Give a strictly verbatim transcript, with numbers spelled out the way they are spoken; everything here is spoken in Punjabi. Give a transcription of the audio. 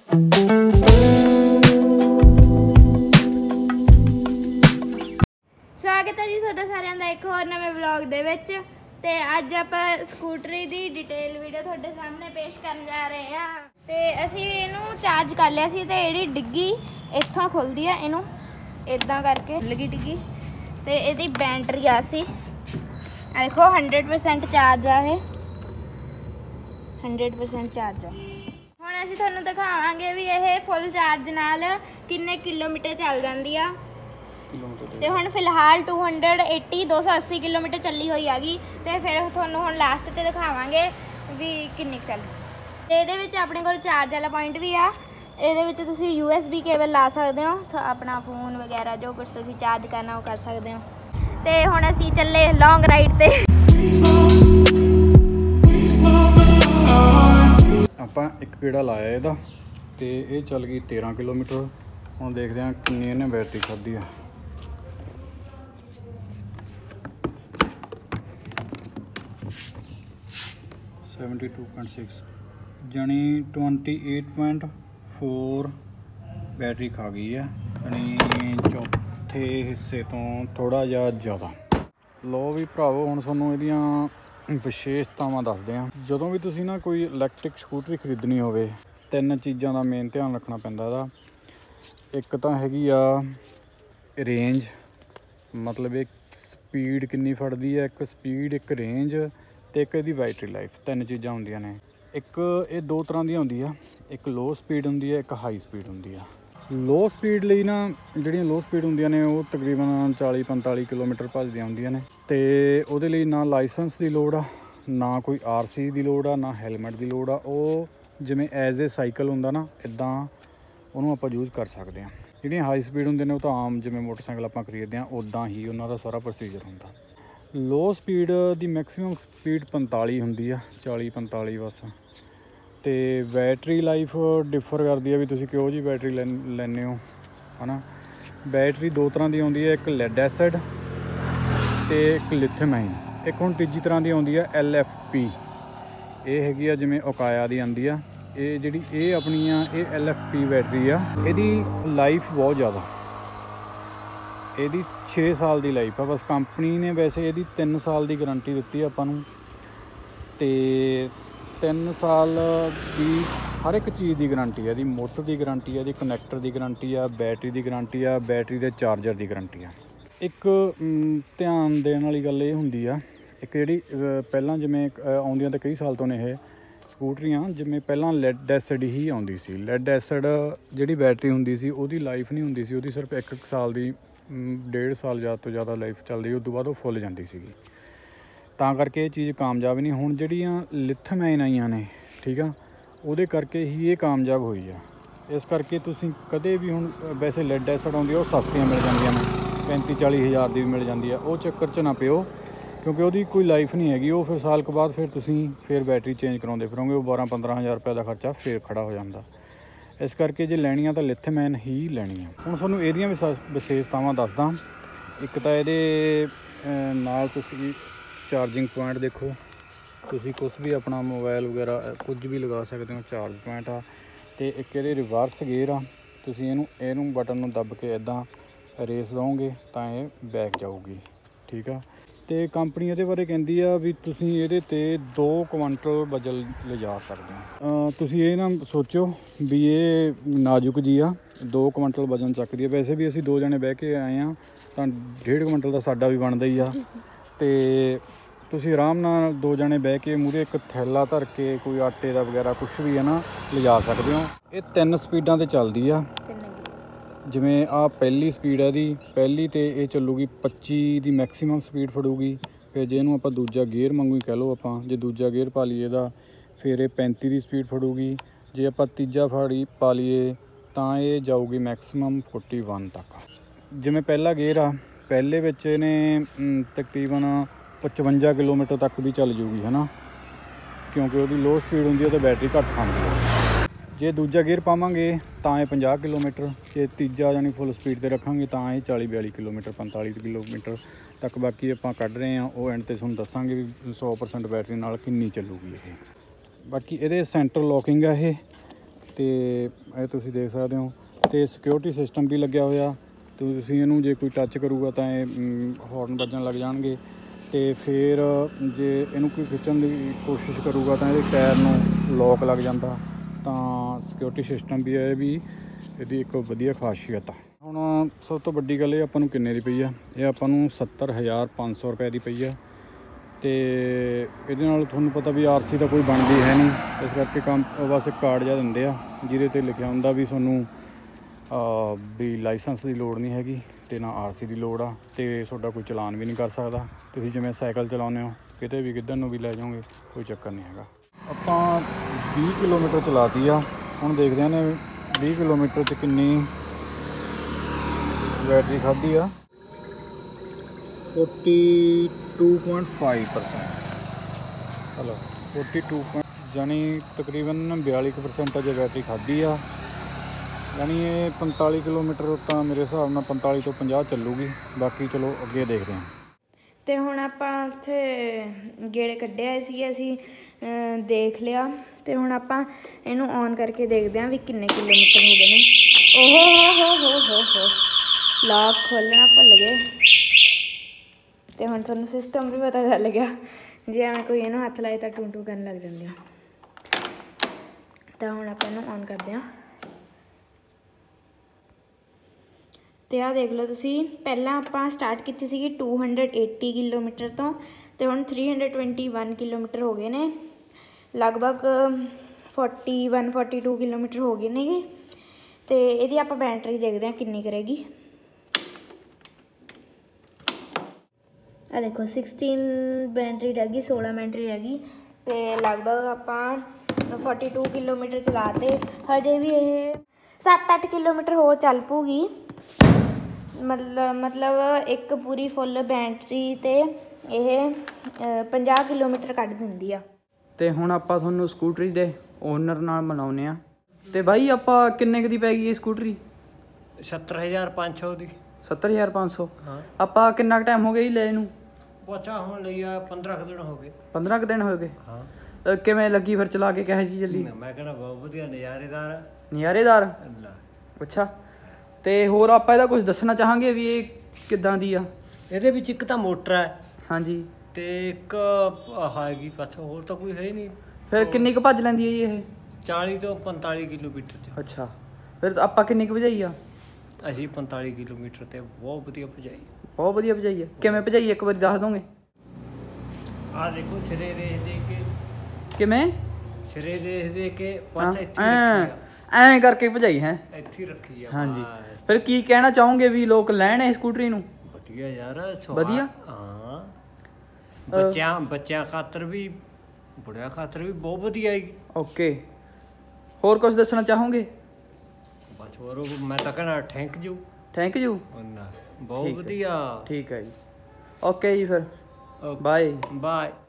स्वागत है जी ਤੁਹਾਡਾ ਸਾਰਿਆਂ ਦਾ ਇੱਕ ਹੋਰ ਨਵੇਂ ਵਲੌਗ ਦੇ ਵਿੱਚ। ਤੇ ਅੱਜ ਆਪਾਂ ਸਕੂਟਰੀ ਦੀ ਡਿਟੇਲ ਵੀਡੀਓ ਤੁਹਾਡੇ ਸਾਹਮਣੇ ਪੇਸ਼ ਕਰਨ ਜਾ ਰਹੇ ਹਾਂ। ਤੇ ਅਸੀਂ ਇਹਨੂੰ ਚਾਰਜ ਕਰ ਲਿਆ ਸੀ ਤੇ ਇਹਦੀ ਡਿੱਗੀ ਇੱਥੋਂ ਖੁੱਲਦੀ ਆ, ਇਹਨੂੰ ਇਦਾਂ ਕਰਕੇ ਲੱਗੀ ਡਿੱਗੀ। ਤੇ ਇਹਦੀ ਬੈਟਰੀ ਆ ਸੀ ਆ ਦੇਖੋ हंड्रेड परसेंट ਚਾਰਜ ਆ, ਇਹ हंड्रेड परसेंट ਚਾਰਜ ਆ। ਹੁਣ ਅਸੀਂ ਤੁਹਾਨੂੰ ਦਿਖਾਵਾਂਗੇ ਵੀ ਇਹ ਫੁੱਲ ਚਾਰਜ ਨਾਲ ਕਿੰਨੇ ਕਿਲੋਮੀਟਰ ਚੱਲ ਜਾਂਦੀ ਆ। ਤੇ ਹੁਣ ਫਿਲਹਾਲ टू एटी दो सौ अस्सी किलोमीटर ਚੱਲੀ ਹੋਈ ਹੈਗੀ। ਤੇ ਫਿਰ ਤੁਹਾਨੂੰ ਹੁਣ ਲਾਸਟ ਤੇ ਦਿਖਾਵਾਂਗੇ ਵੀ ਕਿੰਨੀ ਚੱਲ। ਤੇ ਇਹਦੇ ਵਿੱਚ ਆਪਣੇ ਕੋਲ ਚਾਰਜ ਵਾਲਾ ਪੁਆਇੰਟ ਵੀ ਆ। ਇਹਦੇ ਵਿੱਚ ਤੁਸੀਂ ਯੂ ਐਸ ਬੀ ਕੇਬਲ ਲਾ ਸਕਦੇ ਹੋ, ਆਪਣਾ ਫੋਨ ਵਗੈਰਾ ਜੋ ਕੁਝ ਤੁਸੀਂ ਚਾਰਜ ਕਰਨਾ ਉਹ ਕਰ ਸਕਦੇ ਹੋ। ਤੇ ਹੁਣ ਅਸੀਂ ਚੱਲੇ ਲੌਂਗ ਰਾਈਡ ਤੇ। ਆਪਾਂ ਇੱਕ ਗੇੜਾ ਲਾਇਆ ਇਹਦਾ ਤੇ ਇਹ ਚੱਲ ਗਈ तेरह किलोमीटर। ਹੁਣ ਦੇਖਦੇ ਹਾਂ ਕਿੰਨੀ ਇਹਨੇ ਬੈਟਰੀ ਖਾਧੀ ਆ। बहत्तर पॉइंट सिक्स जानी अट्ठाईस पॉइंट फोर बैटरी खा गई है, यानी चौथे हिस्से तो थोड़ा जिहा ज़्यादा। लो भी भरावो हुण तुहानूं इहदियां विशेषतावां दसदे हां। जदों भी तुसीं ना कोई इलैक्ट्रिक स्कूटरी खरीदनी होवे तीन चीज़ां दा मेन ध्यान रखना पैंदा इहदा। एक तां हैगी आ रेंज, मतलब एक स्पीड किन्नी फड़दी है, एक स्पीड एक रेंज ਤੇ ਇੱਕ ਇਹਦੀ ਬੈਟਰੀ ਲਾਈਫ। ਤਿੰਨ ਚੀਜ਼ਾਂ ਹੁੰਦੀਆਂ ਨੇ। ਇੱਕ ਇਹ ਦੋ ਤਰ੍ਹਾਂ ਦੀਆਂ ਹੁੰਦੀ ਆ, ਇੱਕ ਲੋ ਸਪੀਡ ਹੁੰਦੀ ਹੈ, ਇੱਕ ਹਾਈ ਸਪੀਡ ਹੁੰਦੀ ਆ। ਲੋ ਸਪੀਡ ਲਈ ਨਾ ਜਿਹੜੀਆਂ ਲੋ ਸਪੀਡ ਹੁੰਦੀਆਂ ਨੇ ਉਹ ਤਕਰੀਬਨ ਚਾਲੀ ਪੰਤਾਲੀ ਕਿਲੋਮੀਟਰ ਭੱਜਦੀਆਂ ਹੁੰਦੀਆਂ ਨੇ। ਤੇ ਉਹਦੇ ਲਈ ਨਾ ਲਾਇਸੈਂਸ ਦੀ ਲੋੜ ਆ, ਨਾ ਕੋਈ ਆਰ ਸੀ ਦੀ ਲੋੜ ਆ, ਨਾ ਹੈਲਮਟ ਦੀ ਲੋੜ ਆ। ਉਹ ਜਿਵੇਂ ਐਜ਼ ਏ ਸਾਈਕਲ ਹੁੰਦਾ ਨਾ ਇੱਦਾਂ ਉਹਨੂੰ ਆਪਾਂ ਯੂਜ਼ ਕਰ ਸਕਦੇ ਹਾਂ। ਜਿਹੜੀਆਂ ਹਾਈ ਸਪੀਡ ਹੁੰਦੀਆਂ ਨੇ ਉਹ ਤਾਂ ਆਮ ਜਿਵੇਂ ਮੋਟਰਸਾਈਕਲ ਆਪਾਂ ਖਰੀਦਦੇ ਹਾਂ ਉੱਦਾਂ ਹੀ ਉਹਨਾਂ ਦਾ ਸਾਰਾ ਪ੍ਰੋਸੀਜਰ ਹੁੰਦਾ। लो स्पीड की मैक्सीमम स्पीड पैंताली होंगी आ, चाली पैंताली बस। तो बैटरी लाइफ डिफर करती है भी तुसीं किहो जी बैटरी लै लैने हो, है ना। बैटरी दो तरह की आती है, एक लैड एसिड तो एक लिथियम आयन। एक हुण तीजी तरह की आती है एल एफ पी। ये हैगी आ जिमें ओकाया की आती है। ये जिहड़ी ये अपनी आ ये एल एफ पी बैटरी आ, इहदी लाइफ बहुत ज़्यादा। ਇਹਦੀ छे साल की लाइफ है बस। कंपनी ने वैसे ਇਹਦੀ तीन साल की गारंटी दी ਆਪਾਂ ਨੂੰ। ਤੇ तीन साल की हर एक चीज़ की गारंटी है। ਇਹਦੀ मोटर की गारंटी है, ਇਹਦੀ कनैक्टर की गारंटी है, बैटरी की गारंटी है, बैटरी के चार्जर की गारंटी है। एक ध्यान देने वाली गल ये होंदी आ, एक जिहड़ी पहलां जिवें आउंदियां तो कई साल तो ने ਇਹ ਸਕੂਟਰੀਆਂ, ਜਿਵੇਂ ਪਹਿਲਾਂ ਲੈਡ ਐਸਿਡ ਹੀ ਆਉਂਦੀ ਸੀ। ਲੈਡ ਐਸਿਡ ਜਿਹੜੀ ਬੈਟਰੀ ਹੁੰਦੀ ਸੀ ਉਹਦੀ ਲਾਈਫ ਨਹੀਂ ਹੁੰਦੀ ਸੀ, ਉਹਦੀ ਸਿਰਫ ਇੱਕ ਇੱਕ ਸਾਲ ਦੀ डेढ़ साल ज़्यादा तो ज़्यादा लाइफ चलती, उस तो बाद वो फुल जाती सी। तां करके ये चीज़ कामयाब नहीं। हुण जिहड़ियां लिथियम आयन आईयां ने, ठीक आ, उहदे करके ही ये कामयाब हुई है। इस करके तुसीं कदे भी हुण वैसे लैड एसिड आउंदी आ, वो सस्तियां मिल जांदियां ने, पैंती चाली हज़ार की भी मिल जाती है। वो चक्कर च ना पिओ क्योंकि वो कोई लाइफ नहीं हैगी। वो फिर साल के बाद फिर तुसीं फिर बैटरी चेंज कराउंदे फिरोगे, वो बारह पंद्रह हज़ार रुपये का खर्चा फिर खड़ा हो जाता। इस करके जे लैनी आ तो लिथियम आयन ही लैनी आ। हुण तुहानूं इहदियां विशेषतावां दसदा। एक तां इहदे नाल तुसीं चार्जिंग पॉइंट देखो, तुसीं कुछ भी अपना मोबाइल वगैरह कुछ भी लगा सकते हो, चार्ज पॉइंट आ। ते एक इहदे रिवर्स गेयर आ, तुसीं इहनूं इहनूं बटन नूं दब के इदां रेस दोगे तां इह बैक जाऊगी, ठीक आ। तो कंपनी ये बारे कहती है भी तुसीं इहदे ते दो क्विंटल वजन ले जा सकते हो। तुसीं ये ना सोचो भी ये नाजुक जी आ, दो क्विंटल वजन चकदी है। वैसे भी असीं दो जने बह के आए हाँ तो डेढ़ क्विंटल का साडा भी बनता ही आ। तो तुसीं आराम नाल दो जने बह के मूहरे एक थैला धर के कोई आटे का वगैरह कुछ भी है ना ले जा सकते हो। ये तीन स्पीडां ते चलदी आ। जिमें आ पहली स्पीड है दी, पहली तो ये चलूगी पच्ची की मैक्सीमम स्पीड फड़ूगी। फिर जे इहनूं आपां दूजा गेयर वांगू ही कह लो, आपां जे दूजा गेयर पा लीए दा फिर ये पैंती की स्पीड फड़ूगी। जे आपां तीजा फाड़ी पा लीए तो ये जाऊगी मैक्सीमम फोर्टी वन तक। जिमें पहला गेयर आ, पहले विच इहने तकरीबन पचवंजा किलोमीटर तक भी चल जूगी, है ना, क्योंकि वो लो स्पीड होंगी तो बैटरी घट खाती है। जे दूजा गेयर पावांगे तो ये पचास किलोमीटर, जे तीजा यानी फुल स्पीड पर रखांगे तो ये चाली बयाली किलोमीटर पैंताली किलोमीटर तक। बाकी आपां कढ रहे हैं वो एंड ते तुहानूं दस्सांगे भी सौ परसेंट बैटरी नाल किन्नी चलूगी ये। बाकी ये सेंटर लॉकिंग है ये, ਤੇ ਇਹ ਤੁਸੀਂ ਦੇਖ ਸਕਦੇ ਹੋ। ਤੇ ਸਿਕਿਉਰਿਟੀ ਸਿਸਟਮ ਵੀ ਲੱਗਿਆ ਹੋਇਆ, ਤੇ ਤੁਸੀਂ ਇਹਨੂੰ ਜੇ ਕੋਈ ਟੱਚ ਕਰੂਗਾ ਤਾਂ ਇਹ ਹੌਰਨ ਵੱਜਣ ਲੱਗ ਜਾਣਗੇ। ਤੇ ਫਿਰ ਜੇ ਇਹਨੂੰ ਕੋਈ ਖਿੱਚਣ ਦੀ ਕੋਸ਼ਿਸ਼ ਕਰੂਗਾ ਤਾਂ ਇਹਦੇ ਟਾਇਰ ਨੂੰ ਲੋਕ ਲੱਗ ਜਾਂਦਾ। ਤਾਂ ਸਿਕਿਉਰਿਟੀ ਸਿਸਟਮ ਵੀ ਹੈ, ਇਹ ਵੀ ਇਹਦੀ ਇੱਕ ਵਧੀਆ ਖਾਸੀਅਤ ਆ। ਹੁਣ ਸਭ ਤੋਂ ਵੱਡੀ ਗੱਲ ਇਹ ਆਪਾਂ ਨੂੰ ਕਿੰਨੇ ਦੀ ਪਈ ਆ, ਇਹ ਆਪਾਂ ਨੂੰ ਸੱਤਰ ਹਜ਼ਾਰ ਪੰਜ ਸੌ ਰੁਪਏ ਦੀ ਪਈ ਆ। ਤੇ ਇਹਦੇ ਨਾਲ ਤੁਹਾਨੂੰ ਪਤਾ ਵੀ ਆਰ ਸੀ ਤਾਂ ਕੋਈ ਬਣਦੀ ਹੈ ਨਹੀਂ, ਇਸ ਕਰਕੇ ਕੰਮ ਬਸ ਇੱਕ ਕਾਰਡ ਜਿਹਾ ਦਿੰਦੇ ਆ ਜਿਹਦੇ 'ਤੇ ਲਿਖਿਆ ਹੁੰਦਾ ਵੀ ਤੁਹਾਨੂੰ ਵੀ ਲਾਇਸੈਂਸ ਦੀ ਲੋੜ ਨਹੀਂ ਹੈਗੀ ਅਤੇ ਨਾ ਆਰ ਸੀ ਦੀ ਲੋੜ ਆ, ਅਤੇ ਤੁਹਾਡਾ ਕੋਈ ਚਲਾਨ ਵੀ ਨਹੀਂ ਕਰ ਸਕਦਾ। ਤੁਸੀਂ ਜਿਵੇਂ ਸਾਈਕਲ ਚਲਾਉਂਦੇ ਹੋ ਕਿਤੇ ਵੀ ਕਿੱਧਰ ਨੂੰ ਵੀ ਲੈ ਜਾਓਗੇ ਕੋਈ ਚੱਕਰ ਨਹੀਂ ਹੈਗਾ। ਆਪਾਂ ਵੀਹ ਕਿਲੋਮੀਟਰ ਚਲਾਤੀ ਆ, ਹੁਣ ਦੇਖਦੇ ਹਾਂ ਨੇ ਵੀਹ ਕਿਲੋਮੀਟਰ 'ਚ ਕਿੰਨੀ ਬੈਟਰੀ ਖਾਧੀ ਆ। Forty two point five percent ਚਲੋ ਫੋਰਟੀ ਟੂ ਪੁਆਇੰਟ ਜਾਣੀ ਤਕਰੀਬਨ ਬਿਆਲੀ ਕੁ ਪਰਸੈਂਟ ਅਜੇ ਬੈਟਰੀ ਖਾਧੀ ਆ। ਯਾਨੀ ਇਹ ਪੰਤਾਲੀ ਕਿਲੋਮੀਟਰ ਤਾਂ ਮੇਰੇ ਹਿਸਾਬ ਨਾਲ ਪੰਤਾਲੀ ਤੋਂ ਪੰਜਾਹ ਚੱਲੂਗੀ, ਬਾਕੀ ਚਲੋ ਅੱਗੇ ਦੇਖਦੇ ਹਾਂ। ਤੇ ਹੁਣ ਆਪਾਂ ਉੱਥੇ ਗੇੜੇ ਕੱਢੇ ਆਏ ਸੀਗੇ, ਅਸੀਂ ਦੇਖ ਲਿਆ ਤੇ ਹੁਣ ਆਪਾਂ ਇਹਨੂੰ ਔਨ ਕਰਕੇ ਦੇਖਦੇ ਹਾਂ ਵੀ ਕਿੰਨੇ ਕਿਲੋਮੀਟਰ ਹੋ ਗਏ ਨੇ। ਓਹੋ ਹੋ ਹੋ ਹੋ ਹੋ ਲੌਕ ਖੋਲ੍ਹਣਾ ਭੁੱਲ ਗਏ। ਤੇ ਹੁਣ ਤੁਹਾਨੂੰ ਸਿਸਟਮ ਵੀ ਪਤਾ ਚੱਲ ਗਿਆ, ਜੇ ਐਵੇਂ ਕੋਈ ਇਹਨੂੰ ਹੱਥ ਲਾਏ ਤਾਂ ਟੂੰ ਟੂੰ ਕਰਨ ਲੱਗ ਜਾਂਦੇ ਆ। ਤਾਂ ਹੁਣ ਆਪਾਂ ਇਹਨੂੰ ਔਨ ਕਰਦੇ ਹਾਂ। ਤੇ ਆਹ ਦੇਖ ਲਓ ਤੁਸੀਂ, ਪਹਿਲਾਂ ਆਪਾਂ ਸਟਾਰਟ ਕੀਤੀ ਸੀਗੀ ਟੂ ਹੰਡਰਡ ਏਟੀ ਕਿਲੋਮੀਟਰ ਤੋਂ, ਤੇ ਹੁਣ three hundred twenty one kilometre ਹੋ ਗਏ ਨੇ, ਲਗਭਗ forty one forty two kilometre ਹੋ ਗਏ ਨੇਗੇ। ਤੇ ਇਹਦੀ ਆਪਾਂ ਬੈਟਰੀ ਦੇਖਦੇ ਹਾਂ ਕਿੰਨੀ ਕਰੇਗੀ। ਆ ਦੇਖੋ ਸਿਕਸਟੀਨ ਬੈਟਰੀ ਰਹਿ ਗਈ, ਸੋਲਾਂ ਬੈਟਰੀ ਰਹਿ ਗਈ, ਤੇ ਲਗਭਗ ਆਪਾਂ ਫੋਰਟੀ ਟੂ ਕਿਲੋਮੀਟਰ ਚਲਾਤੇ। ਹਜੇ ਵੀ ਇਹ ਸੱਤ ਅੱਠ ਕਿਲੋਮੀਟਰ ਹੋਰ ਚੱਲ ਪਊਗੀ, ਮਤਲਬ ਮਤਲਬ ਇੱਕ ਪੂਰੀ ਫੁੱਲ ਬੈਟਰੀ 'ਤੇ ਇਹ ਪੰਜਾਹ ਕਿਲੋਮੀਟਰ ਕੱਢ ਦਿੰਦੀ ਆ। ਤੇ ਹੁਣ ਆਪਾਂ ਤੁਹਾਨੂੰ ਸਕੂਟਰੀ ਦੇ ਓਨਰ ਨਾਲ ਮਿਲਾਉਂਦੇ ਆ। ਤੇ ਬਾਈ ਆਪਾਂ ਕਿੰਨੇ ਕੁ ਦੀ ਪੈ ਗਈ ਇਹ ਸਕੂਟਰੀ? ਸੱਤਰ ਹਜ਼ਾਰ ਪੰਜ ਸੌ ਦੀ। ਸੱਤਰ ਹਜ਼ਾਰ ਪੰਜ ਸੌ। ਹਾਂ। ਆਪਾਂ ਕਿੰਨਾ ਕੁ ਟਾਈਮ ਹੋ ਗਿਆ ਜੀ ਲੈ ਇਹਨੂੰ? ਪੋਚਾ ਹੋਣ ਲਈ ਆ ਪੰਦਰਾਂ ਕੁ ਦਿਨ ਹੋ ਗਏ। ਪੰਦਰਾਂ ਕੁ ਦਿਨ ਹੋ ਗਏ। ਹਾਂ। ਅ, ਕਿਵੇਂ ਲੱਗੀ ਫਿਰ ਚਲਾ ਕੇ, ਕਿਹੋ ਜਿਹੀ ਚੱਲੀ? ਮੈਂ ਕਹਿੰਦਾ ਬਹੁਤ ਵਧੀਆ, ਨਜ਼ਾਰੇਦਾਰ। ਨਜ਼ਾਰੇਦਾਰ। ਅੱਲਾ। ਅੱਛਾ, ਤੇ ਹੋਰ ਆਪਾਂ ਇਹਦਾ ਕੁਝ ਦੱਸਣਾ ਚਾਹਾਂਗੇ ਵੀ ਇਹ ਕਿੱਦਾਂ ਦੀ ਆ? ਇਹਦੇ ਵਿੱਚ ਇੱਕ ਤਾਂ ਮੋਟਰ ਹੈ, ਹਾਂਜੀ, ਤੇ ਇੱਕ ਹੈਗੀ ਪਾਛੋਂ, ਹੋਰ ਤਾਂ ਕੋਈ ਹੈ ਹੀ ਨਹੀਂ। ਫਿਰ ਕਿੰਨੀ ਕੁ ਭੱਜ ਲੈਂਦੀ ਹੈ ਜੀ ਇਹ? ਚਾਲੀ ਤੋਂ ਪੰਤਾਲੀ ਕਿਲੋਮੀਟਰ 'ਚ। ਅੱਛਾ, ਫਿਰ ਆਪਾਂ ਕਿੰਨੀ ਕੁ ਭਜਾਈ ਆ? ਅਸੀਂ ਪੰਤਾਲੀ ਕਿਲੋਮੀਟਰ 'ਤੇ ਬਹੁਤ ਵਧੀਆ ਭਜਾਈ। ਬਹੁਤ ਵਧੀਆ ਭਜਾਈ ਆ। ਕਿਵੇਂ ਭਜਾਈ ਇੱਕ ਵਾਰੀ ਦੱਸ ਦੋਗੇ? ਆਹ ਦੇਖੋ ਸਿਰੇ ਦੇਖ ਦੇ ਕੇ। ਕਿਵੇਂ? ਸਿਰੇ ਦੇਖ ਦੇ ਕੇ ਪਾਛਾ ਇੱਥੇ ਰੱਖੀ ਐਂ ਆ। ਐਂ ਕਰਕੇ ਭਜਾਈ ਹੈ? ਇੱਥੇ ਰੱਖੀ ਆ। ਹਾਂਜੀ। ਬਸ। ਫਿਰ ਕੀ ਕਹਿਣਾ ਚਾਹੋਗੇ ਵੀ ਲੋਕ ਲੈਣ ਇਹ ਸਕੂਟਰੀ ਨੂੰ? ਵਧੀਆ ਯਾਰ, ਵਧੀਆ? ਹਾਂ, ਬੱਚਿਆਂ ਬੱਚਿਆਂ ਖਾਤਰ ਵੀ, ਬੁੜਿਆਂ ਖਾਤਰ ਵੀ ਬਹੁਤ ਵਧੀਆ ਹੈਗੀ। ਓਕੇ, ਹੋਰ ਕੁਝ ਦੱਸਣਾ ਚਾਹੋਗੇ? ਬਸ ਹੋਰ ਮੈਂ ਤਾਂ ਕਹਿਣਾ ਥੈਂਕ ਯੂ। Thank you. ਬਹੁਤ ਵਧੀਆ। ਠੀਕ ਹੈ ਜੀ, ਓਕੇ ਜੀ, ਫਿਰ ਓਕੇ, ਬਾਏ। ਬਾਏ।